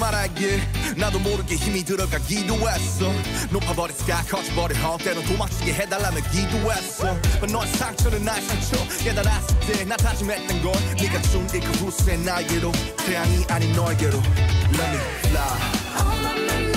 말하길 나도 모르게 힘이 들어가기도 했어. 높아버린 sky 커져버린 헛 때론 도망치게 해달라며 기도했어. But 너의 상처는 나의 상처 깨달았을 때 나 다짐했던 건 네가 준 이 그 후세 나에게로 태양이 아닌 너에게로 Let me fly.